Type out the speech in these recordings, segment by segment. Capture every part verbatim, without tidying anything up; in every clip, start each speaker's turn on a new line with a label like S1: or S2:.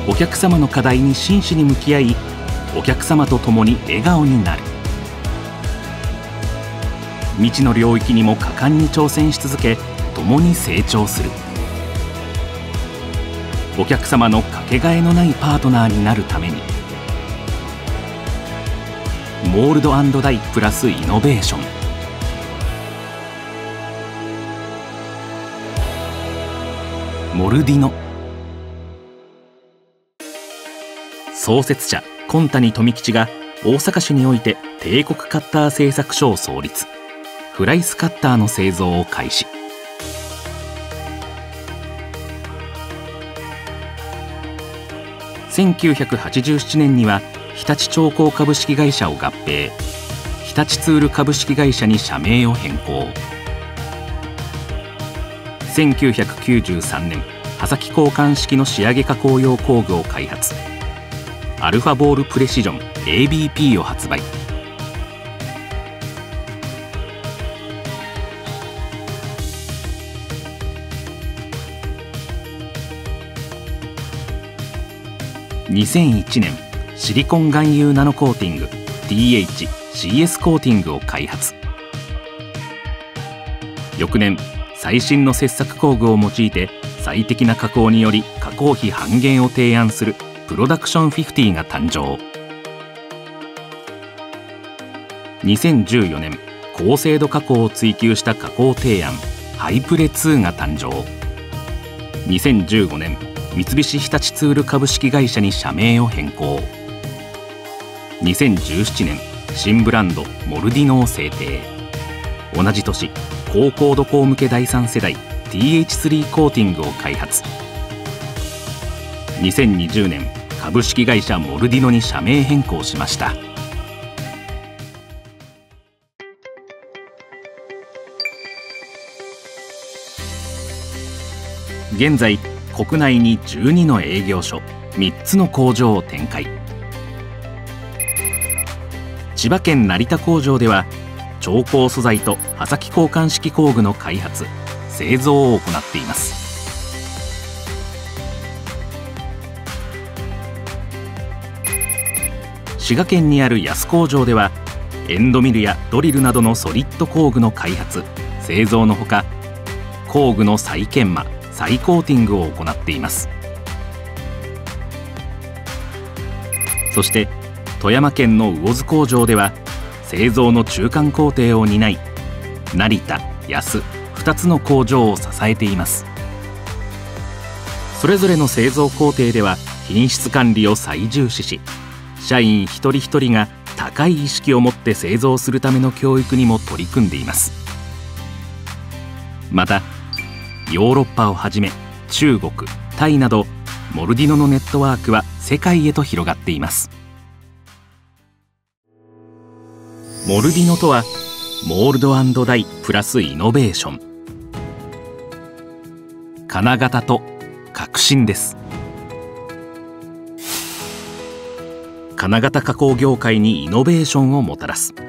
S1: お客様の課題に真摯に向き合い、お客様と共に笑顔になる。未知の領域にも果敢に挑戦し続け、共に成長する。お客様のかけがえのないパートナーになるために、モールド&ダイプラスイノベーション。モルディノ。創設者今谷富吉が大阪市において帝国カッター製作所を創立。フライスカッターの製造を開始。せんきゅうひゃくはちじゅうななねんには日立長工株式会社を合併、日立ツール株式会社に社名を変更。せんきゅうひゃくきゅうじゅうさんねん、刃先交換式の仕上げ加工用工具を開発。アルファボールプレシジョン エービーピー を発売。にせんいちねん、シリコン含有ナノコーティング ティーエイチシーエス コーティングを開発。翌年、最新の切削工具を用いて最適な加工により加工費半減を提案するプロダクションフィフティが誕生。にせんじゅうよねん、高精度加工を追求した加工提案ハイプレツーが誕生。にせんじゅうごねん、三菱日立ツール株式会社に社名を変更。にせんじゅうななねん、新ブランドモルディノを制定。同じ年、高高度高向けだいさん世代 ティーエイチスリー コーティングを開発。にせんにじゅうねん、株式会社モルディノに社名変更しました。現在、国内にじゅうにの営業所、みっつの工場を展開。千葉県成田工場では超高素材と刃先交換式工具の開発・製造を行っています。滋賀県にある安工場ではエンドミルやドリルなどのソリッド工具の開発・製造のほか、工具の再研磨・再コーティングを行っています。そして富山県の魚津工場では製造の中間工程を担い、成田、安ふたつの工場を支えています。それぞれの製造工程では品質管理を最重視し、社員一人一人が高い意識を持って製造するための教育にも取り組んでいます。またヨーロッパをはじめ中国、タイなどモルディノのネットワークは世界へと広がっています。モルディノとはモールド&ダイプラスイノベーション。金型と革新です。金型加工業界にイノベーションをもたらす。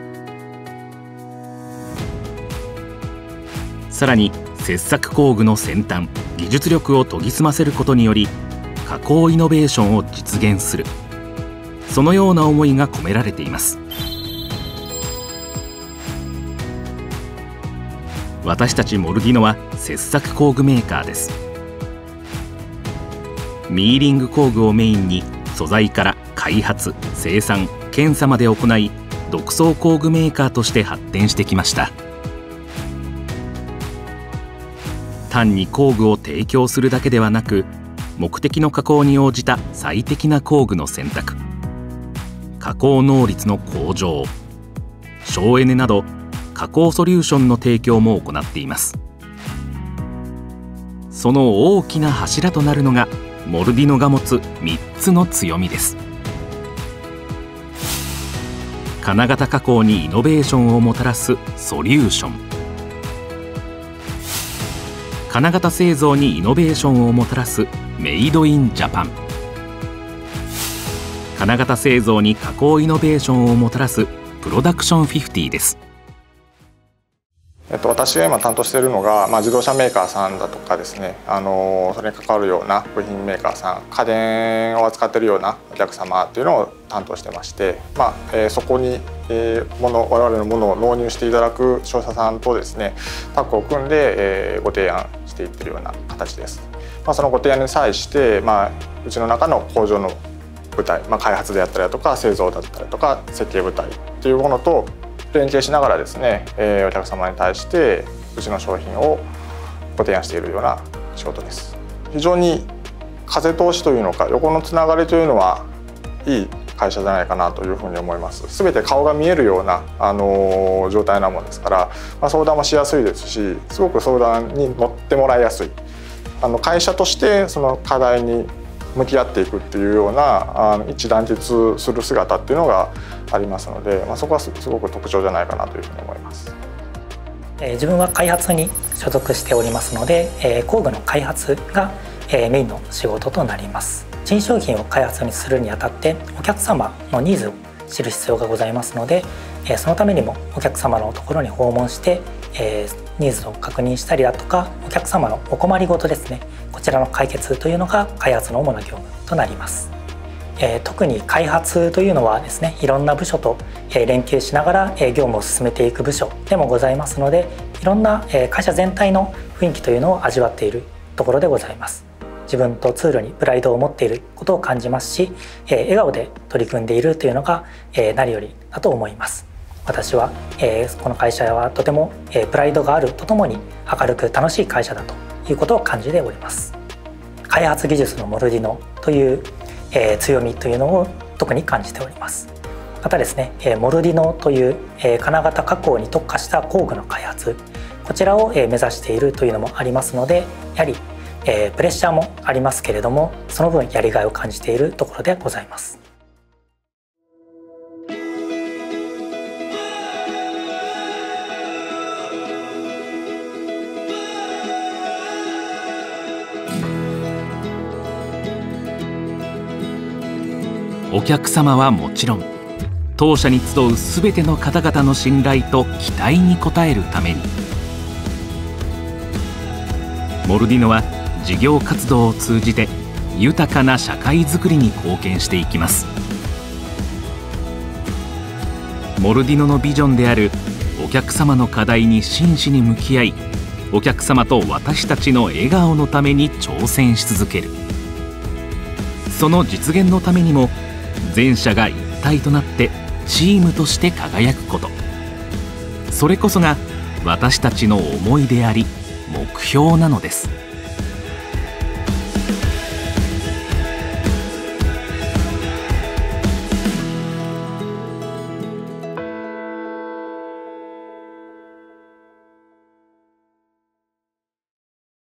S1: さらに切削工具の先端、技術力を研ぎ澄ませることにより加工イノベーションを実現する、そのような思いが込められています。私たちモルディノは切削工具メーカーです。ミーリング工具をメインに素材から開発、生産、検査まで行い、独創工具メーカーとして発展してきました。単に工具を提供するだけではなく、目的の加工に応じた最適な工具の選択、加工能率の向上、省エネなど加工ソリューションの提供も行っています。その大きな柱となるのがモルディノが持つみっつの強みです。金型加工にイノベーションをもたらすソリューション、金型製造にイノベーションをもたらすメイドインジャパン、金型製造に加工イノベーションをもたらすプロダクションフィフティです。
S2: えっと、私が今担当しているのが、まあ、自動車メーカーさんだとかですね、あのそれに関わるような部品メーカーさん、家電を扱っているようなお客様っていうのを担当してまして、まあえー、そこに、えー、もの我々のものを納入していただく商社さんとですねタッグを組んで、えー、ご提案していってるような形です。まあ、そのご提案に際して、まあ、うちの中の工場の部隊、まあ、開発であったりだとか製造だったりとか設計部隊っていうものと連携しながらですね、えー、お客様に対してうちの商品をご提案しているような仕事です。非常に風通しというのか横のつながりというのはいい会社じゃないかなというふうに思います。すべて顔が見えるような、あのー、状態なものですから、まあ、相談もしやすいですし、すごく相談に乗ってもらいやすい。あの会社としてその課題に向き合っていくっていうようなあの一致団結する姿っていうのがありますので、まあ、そこはすごく特徴じゃないかなというふうに思います。
S3: えー、自分は開発に所属しておりますので、えー、工具の開発が、えー、メインの仕事となります。新商品を開発にするにあたってお客様のニーズを知る必要がございますので、えー、そのためにもお客様のところに訪問して、えー、ニーズを確認したりだとかお客様のお困りごとですね、こちらの解決というのが開発の主な業務となります。えー、特に開発というのはですね、いろんな部署と、えー、連携しながら、えー、業務を進めていく部署でもございますので、いろんな、えー、会社全体の雰囲気というのを味わっているところでございます。自分とツールにプライドを持っていることを感じますし、えー、笑顔で取り組んでいるというのが、えー、何よりだと思います。私は、えー、この会社はとても、えー、プライドがあるとともに明るく楽しい会社だということを感じております。開発技術のモルディノという、えー、強みというのを特に感じております。またですね、えー、モルディノという、えー、金型加工に特化した工具の開発、こちらを、えー、目指しているというのもありますので、やはり、えー、プレッシャーもありますけれども、その分やりがいを感じているところでございます。
S1: お客様はもちろん当社に集うすべての方々の信頼と期待に応えるために、モルディノは事業活動を通じて豊かな社会づくりに貢献していきます。モルディノのビジョンであるお客様の課題に真摯に向き合い、お客様と私たちの笑顔のために挑戦し続ける。その実現のためにも全社が一体となってチームとして輝くこと、それこそが私たちの思いであり目標なのです。